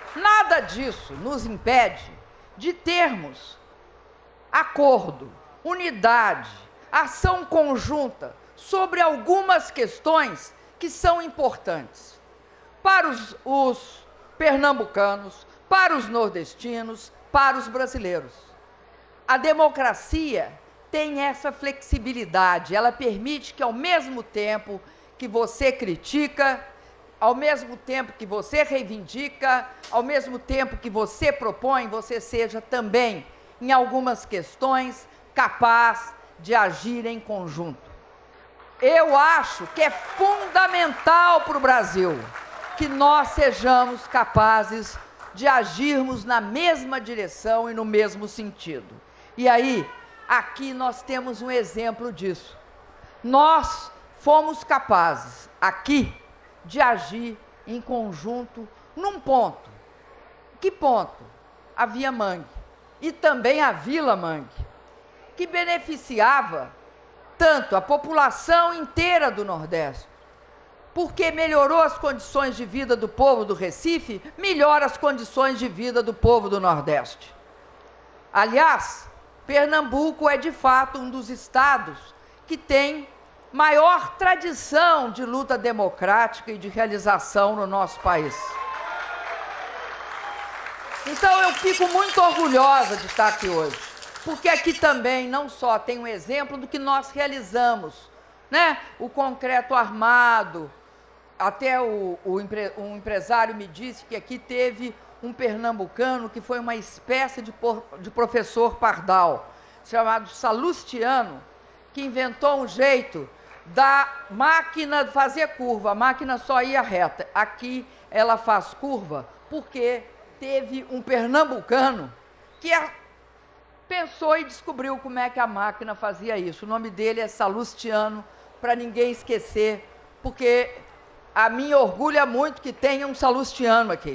Nada disso nos impede de termos acordo, unidade, ação conjunta sobre algumas questões que são importantes para os, os pernambucanos, para os nordestinos, para os brasileiros. A democracia tem essa flexibilidade, ela permite que, ao mesmo tempo que você critica, ao mesmo tempo que você reivindica, ao mesmo tempo que você propõe, você seja também, em algumas questões, capaz de agir em conjunto. Eu acho que é fundamental para o Brasil que nós sejamos capazes de agirmos na mesma direção e no mesmo sentido. E aí, aqui nós temos um exemplo disso. Nós fomos capazes, aqui, de agir em conjunto num ponto. Que ponto? A Via Mangue e também a Vila Mangue, que beneficiava tanto a população inteira do Nordeste, porque melhorou as condições de vida do povo do Recife, melhora as condições de vida do povo do Nordeste. Aliás, Pernambuco é de fato um dos estados que tem maior tradição de luta democrática e de realização no nosso país. Então eu fico muito orgulhosa de estar aqui hoje, porque aqui também não só tem um exemplo do que nós realizamos, né? O concreto armado, até o, o empre, um empresário me disse que aqui teve um pernambucano que foi uma espécie de, por, de professor pardal, chamado Salustiano, que inventou um jeito da máquina fazer curva. A máquina só ia reta. Aqui ela faz curva porque teve um pernambucano que pensou e descobriu como é que a máquina fazia isso. O nome dele é Salustiano, para ninguém esquecer, porque a mim orgulha muito que tenha um Salustiano aqui.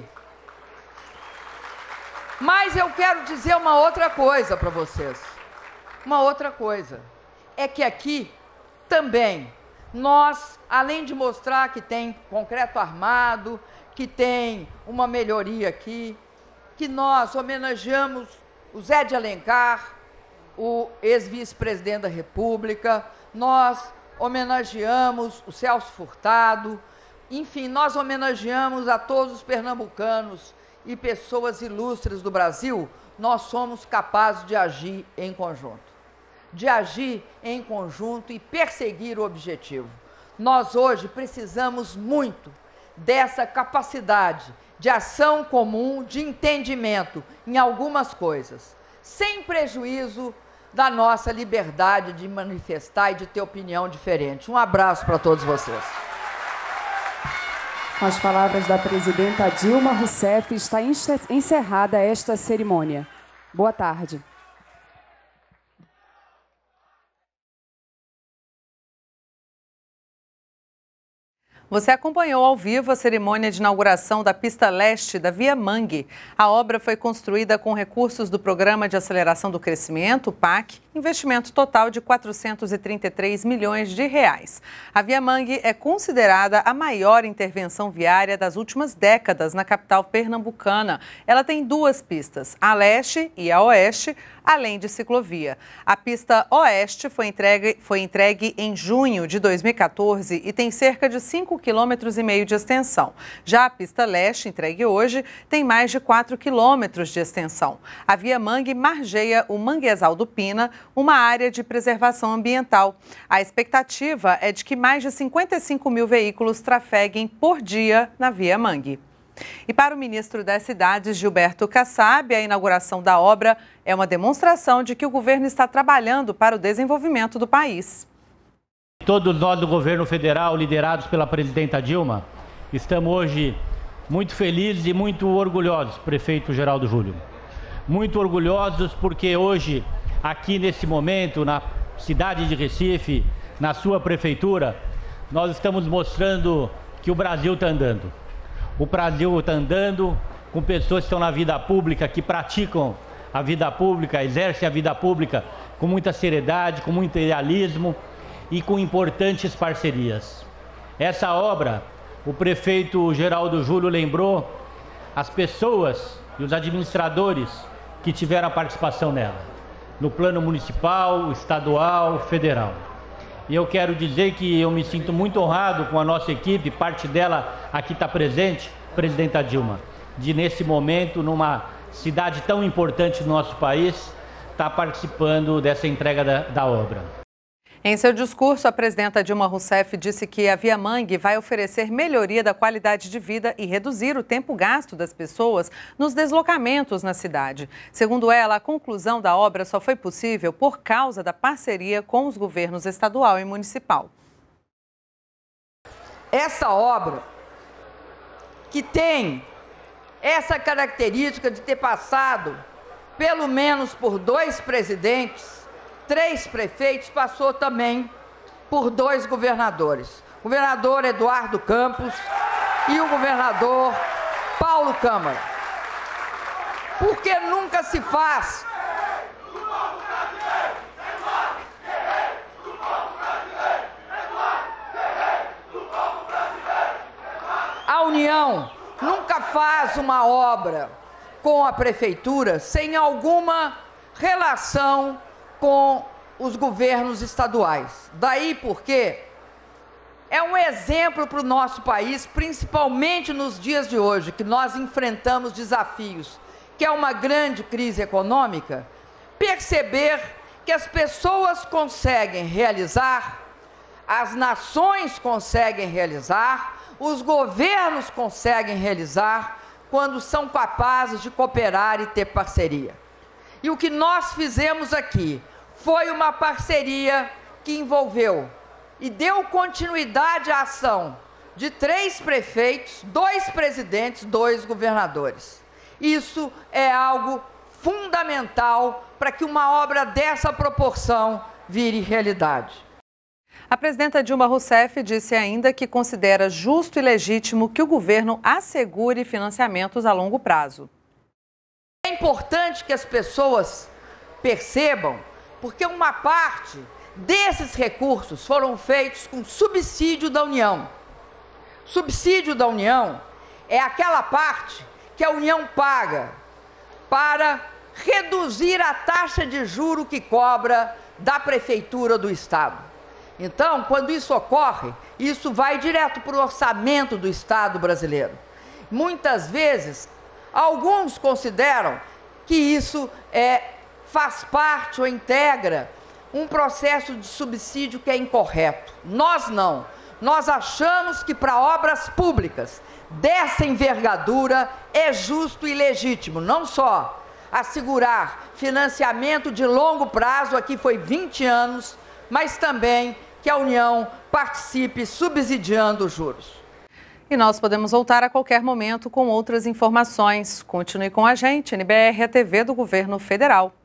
Mas eu quero dizer uma outra coisa para vocês. Uma outra coisa. É que aqui também nós, além de mostrar que tem concreto armado, que tem uma melhoria aqui, que nós homenageamos o Zé de Alencar, o ex-vice-presidente da República, nós homenageamos o Celso Furtado, enfim, nós homenageamos a todos os pernambucanos e pessoas ilustres do Brasil. Nós somos capazes de agir em conjunto. De agir em conjunto e perseguir o objetivo. Nós hoje precisamos muito dessa capacidade de ação comum, de entendimento em algumas coisas, sem prejuízo da nossa liberdade de manifestar e de ter opinião diferente. Um abraço para todos vocês. Com as palavras da presidenta Dilma Rousseff, está encerrada esta cerimônia. Boa tarde. Você acompanhou ao vivo a cerimônia de inauguração da pista leste da Via Mangue. A obra foi construída com recursos do Programa de Aceleração do Crescimento, P A C, investimento total de quatrocentos e trinta e três milhões de reais. A Via Mangue é considerada a maior intervenção viária das últimas décadas na capital pernambucana. Ela tem duas pistas, a leste e a oeste, além de ciclovia. A pista oeste foi entregue, foi entregue em junho de dois mil e quatorze e tem cerca de cinco quilômetros e meio de extensão. Já a pista leste, entregue hoje, tem mais de quatro quilômetros de extensão. A Via Mangue margeia o Manguezal do Pina, uma área de preservação ambiental. A expectativa é de que mais de cinquenta e cinco mil veículos trafeguem por dia na Via Mangue. E para o ministro das Cidades, Gilberto Kassab, a inauguração da obra é uma demonstração de que o governo está trabalhando para o desenvolvimento do país. Todos nós do governo federal, liderados pela presidenta Dilma, estamos hoje muito felizes e muito orgulhosos, prefeito Geraldo Júlio. Muito orgulhosos porque hoje, aqui nesse momento, na cidade de Recife, na sua prefeitura, nós estamos mostrando que o Brasil está andando. O Brasil está andando com pessoas que estão na vida pública, que praticam a vida pública, exercem a vida pública com muita seriedade, com muito idealismo e com importantes parcerias. Essa obra, o prefeito Geraldo Júlio lembrou, as pessoas e os administradores que tiveram a participação nela, no plano municipal, estadual, federal. E eu quero dizer que eu me sinto muito honrado com a nossa equipe, parte dela aqui está presente, presidenta Dilma, de nesse momento, numa cidade tão importante do nosso país, estar participando dessa entrega da, da obra. Em seu discurso, a presidenta Dilma Rousseff disse que a Via Mangue vai oferecer melhoria da qualidade de vida e reduzir o tempo gasto das pessoas nos deslocamentos na cidade. Segundo ela, a conclusão da obra só foi possível por causa da parceria com os governos estadual e municipal. Essa obra, que tem essa característica de ter passado pelo menos por dois presidentes, três prefeitos, passou também por dois governadores. O governador Eduardo Campos e o governador Paulo Câmara. Porque nunca se faz a União nunca faz uma obra com a prefeitura sem alguma relação com os governos estaduais. Daí porque é um exemplo para o nosso país, principalmente nos dias de hoje, que nós enfrentamos desafios, que é uma grande crise econômica, perceber que as pessoas conseguem realizar, as nações conseguem realizar, os governos conseguem realizar quando são capazes de cooperar e ter parceria. E o que nós fizemos aqui foi uma parceria que envolveu e deu continuidade à ação de três prefeitos, dois presidentes, dois governadores. Isso é algo fundamental para que uma obra dessa proporção vire realidade. A presidenta Dilma Rousseff disse ainda que considera justo e legítimo que o governo assegure financiamentos a longo prazo. É importante que as pessoas percebam, porque uma parte desses recursos foram feitos com subsídio da União. Subsídio da União é aquela parte que a União paga para reduzir a taxa de juro que cobra da prefeitura do estado. Então, quando isso ocorre, isso vai direto para o orçamento do Estado brasileiro. Muitas vezes, alguns consideram que isso é, faz parte ou integra um processo de subsídio que é incorreto. Nós não. Nós achamos que para obras públicas dessa envergadura é justo e legítimo, não só assegurar financiamento de longo prazo, aqui foi vinte anos, mas também que a União participe subsidiando os juros. E nós podemos voltar a qualquer momento com outras informações. Continue com a gente, N B R, a T V do Governo Federal.